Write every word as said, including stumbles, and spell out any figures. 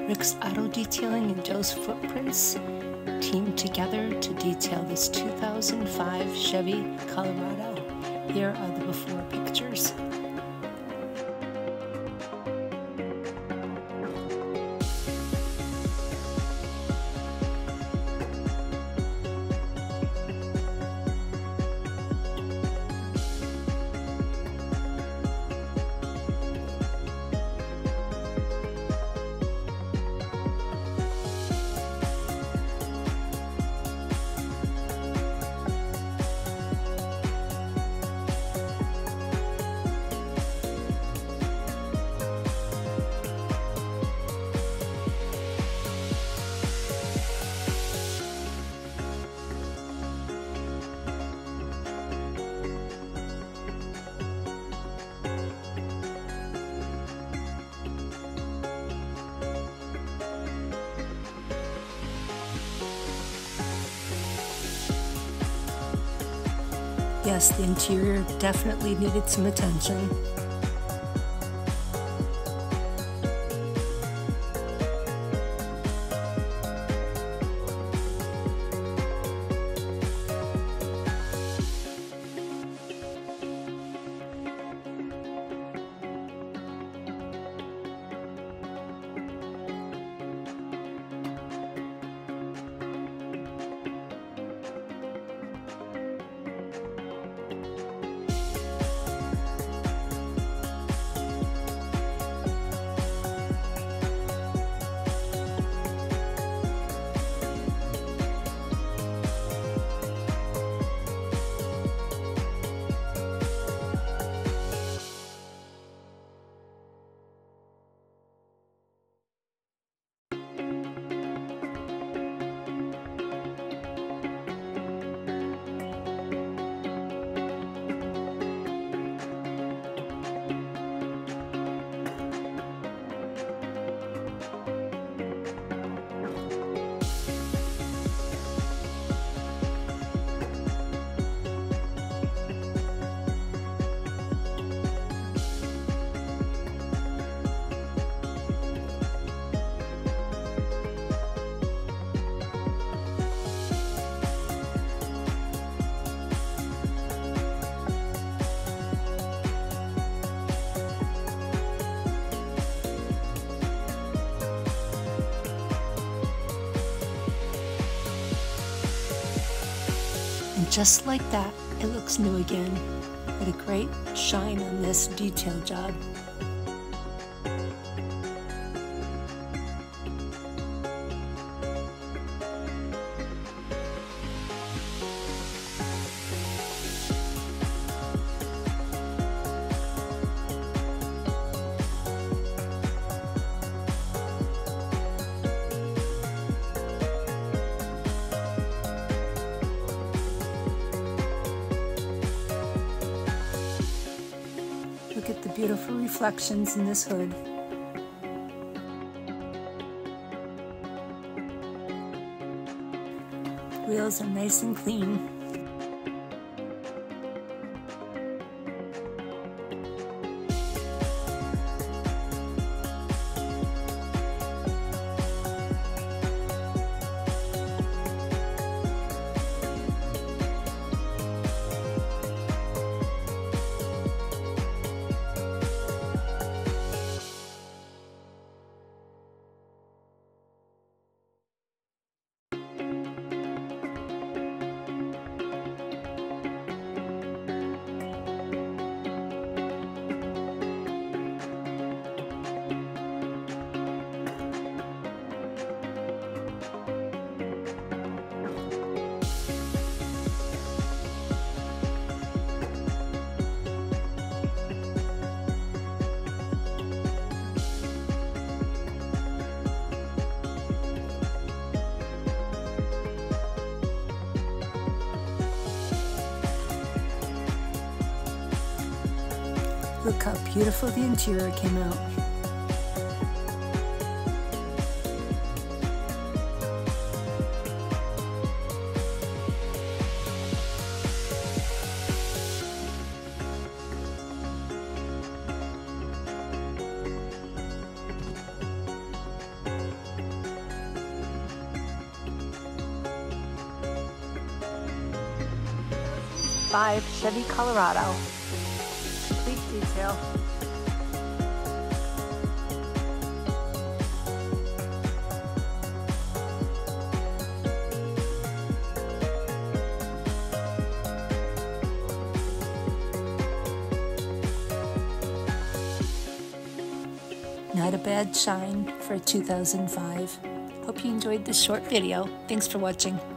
Rick's Auto Detailing and Joe's Footprints teamed together to detail this two thousand five Chevy Colorado. Here are the before pictures. Yes, the interior definitely needed some attention. And just like that, it looks new again. What a great shine on this detail job. Look at the beautiful reflections in this hood. Wheels are nice and clean. Look how beautiful the interior came out. five Chevy Colorado. Complete detail. Not a bad shine for a two thousand five. Hope you enjoyed this short video. Thanks for watching.